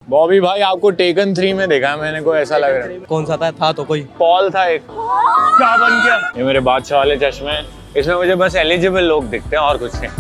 बॉबी भाई आपको टेकन 3 में देखा है मैंने, को ऐसा लग रहा है। कौन सा था तो कोई पॉल था एक। क्या बन गया? ये मेरे बादशाह वाले चश्मे, इसमें मुझे बस एलिजिबल लोग दिखते हैं और कुछ नहीं।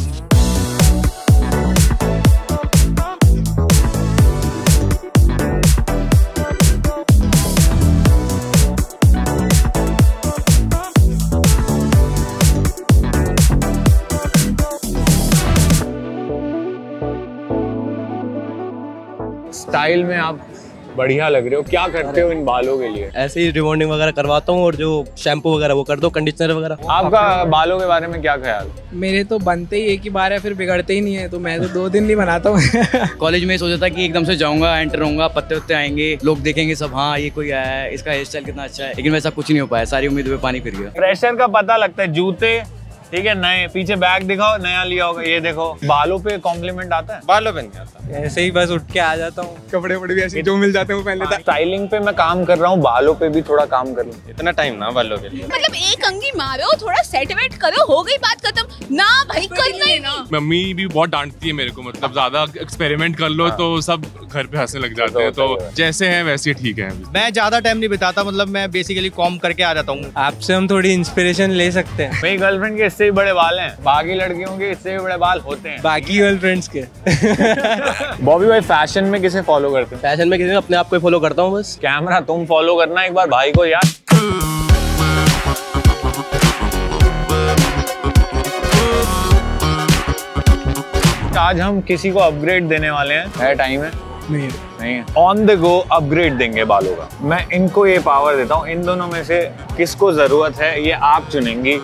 स्टाइल में आप बढ़िया लग रहे हो। क्या करते हो इन बालों के लिए? ऐसे ही रिबॉन्डिंग वगैरह करवाता हूँ, और जो शैम्पू वगैरह वो कर दो, कंडीशनर वगैरह। आपका बालों के बारे में क्या ख्याल? मेरे तो बनते ही एक ही बार है, फिर बिगड़ते ही नहीं है, तो मैं तो 2 दिन नहीं बनाता हूँ। कॉलेज में सोचा था कि एकदम से जाऊंगा, एंटर होऊंगा, पत्ते उत्ते आएंगे, लोग देखेंगे सब, हाँ ये कोई आया है, इसका हेयर स्टाइल कितना अच्छा है, लेकिन वैसा कुछ नहीं हो पाया। सारी उम्मीदों पे पानी फिर गया। प्रेशर का पता लगता है। जूते ठीक है नए, पीछे बैग दिखाओ नया लिया होगा, ये देखो। बालों पे कॉम्प्लीमेंट आता है? बालों पे नहीं आता, ऐसे ही बस उठ के आ जाता हूँ, कपड़े वपड़े भी ऐसे जो मिल जाते हैं वो पहन लेता। स्टाइलिंग पे मैं काम कर रहा हूँ, बालों पे भी थोड़ा काम कर लूँ। इतना टाइम ना बालों के लिए। मतलब एक अंगी मारो, थोड़ा सेट वेट करो, हो गई बात खत्म। ना भाई करना ही ना। मम्मी भी बहुत डांटती है मेरे को, मतलब ज्यादा एक्सपेरिमेंट कर लो तो सब घर पे हंसने लग जाते हैं, तो जैसे हैं वैसे ठीक है। मैं ज्यादा टाइम नहीं बिताता, मतलब मैं बेसिकली कॉम करके आ जाता हूँ। आपसे हम थोड़ी इंस्पिरेशन ले सकते हैं। मेरी गर्लफ्रेंड के इससे भी बड़े बाल हैं, बाकी लड़कियों के इससे भी बड़े बाल होते हैं, बाकी गर्लफ्रेंड्स के। बॉबी भाई फैशन में किसे फॉलो करते हैं? फैशन में किसी ने, अपने आप को फॉलो करता हूँ बस। कैमरा तुम फॉलो करना एक बार भाई को यार। आज हम किसी को अपग्रेड देने वाले हैं। है टाइम है? नहीं है। ऑन द गो अपग्रेड देंगे बालों का। मैं इनको ये पावर देता हूँ, इन दोनों में से किसको जरूरत है ये आप चुनेंगी।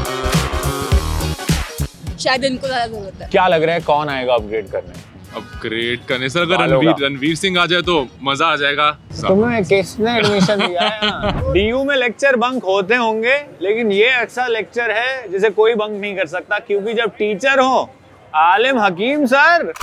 शायद इनको ज्यादा जरूरत है। क्या लग रहा है कौन आएगा अपग्रेड करने? अपग्रेड करने सर अगर रणवीर सिंह आ जाए तो मजा आ जाएगा। तुम्हें किसने एडमिशन दिया है? डीयू में लेक्चर बंक होते होंगे, लेकिन ये ऐसा लेक्चर है जिसे कोई बंक नहीं कर सकता, क्योंकि जब टीचर हो आलिम हकीम सर।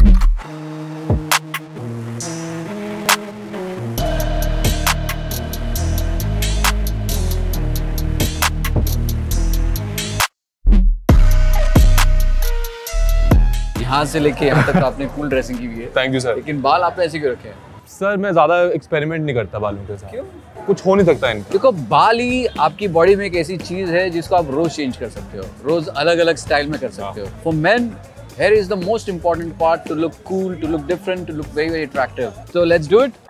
यहाँ से लेके यहाँ तक आपने फुल ड्रेसिंग की हुई है। Thank you sir. लेकिन बाल आपने ऐसे क्यों रखे हैं? सर मैं ज्यादा एक्सपेरिमेंट नहीं करता बालों के साथ। क्यों? कुछ हो नहीं सकता इनका। देखो बाल ही आपकी बॉडी में एक ऐसी चीज है जिसको आप रोज चेंज कर सकते हो, रोज अलग अलग स्टाइल में कर सकते हो। For men hair is the most important part to look cool, to look different, to look very very attractive. So let's do it.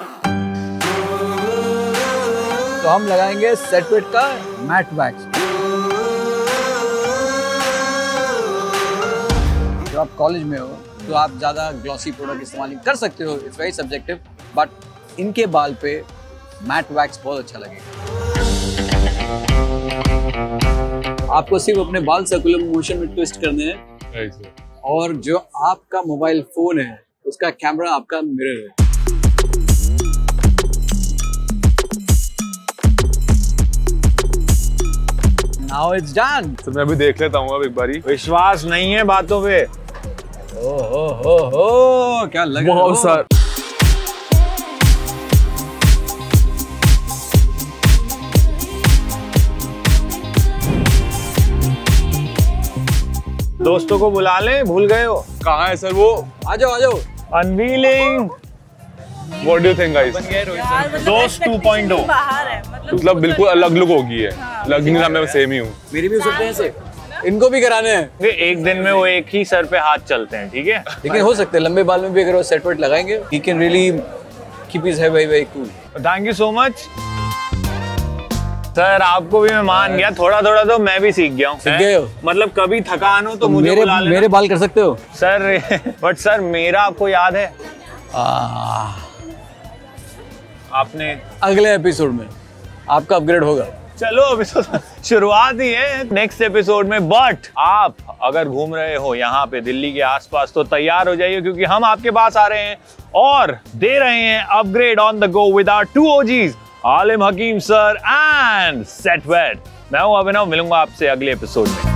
तो हम लगाएंगे सेट वेट का मैट वैक्स। जब आप कॉलेज में हो तो आप ज्यादा ग्लॉसी प्रोडक्ट इस्तेमाल कर सकते हो, इट्स वेरी सब्जेक्टिव, बट इनके बाल पे मैट वैक्स बहुत अच्छा लगेगा। आपको सिर्फ अपने बाल सर्कुलर मोशन में ट्विस्ट करने हैं, और जो आपका मोबाइल फोन है उसका कैमरा आपका मिरर है। Now it's done. तो मैं अभी देख लेता हूँ अब एक बारी। विश्वास नहीं है बातों पे। हो क्या लग रहा है सर? दोस्तों को बुला ले, भूल गए हो? कहाँ है सर वो? आ जाओ आ जाओ। Unveiling. What do you think guys? दोस्त 2.0 मतलब बिल्कुल अलग लुक होगी है। लगने में मैं सेम ही हूँ। मेरी भी हो सकते हैं ऐसे, इनको भी कराने हैं। एक दिन में वो एक ही सर पे हाथ चलते हैं, ठीक है? लेकिन हो सकते हैं लंबे बाल में भी अगर वो सेट वेट लगाएंगे, he can really keep his hair very very cool. Thank you so much sir. आपको भी मैं मान गया, थोड़ा थोड़ा तो मैं भी सीख गया हूँ। सीख गए हो? मतलब कभी थकान हो तो मुझे बुला लेना। मेरे बाल कर सकते हो सर। बट सर मेरा आपको याद है? आपने अगले एपिसोड में आपका अपग्रेड होगा। चलो अभी तो शुरुआत ही है नेक्स्ट एपिसोड में। बट आप अगर घूम रहे हो यहाँ पे दिल्ली के आसपास तो तैयार हो जाइए, क्योंकि हम आपके पास आ रहे हैं और दे रहे हैं upgrade on the go with our 2 OGs, Alim Hakim sir and set wet. मैं हूं अभिनव, मिलूंगा आपसे अगले एपिसोड में।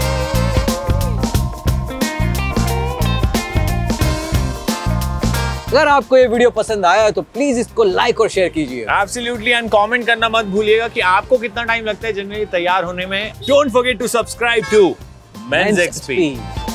अगर आपको ये वीडियो पसंद आया तो प्लीज इसको लाइक और शेयर कीजिए। एब्सोल्युटली, एंड कमेंट करना मत भूलिएगा कि आपको कितना टाइम लगता है जनरली तैयार होने में। Don't forget to subscribe to mens XP.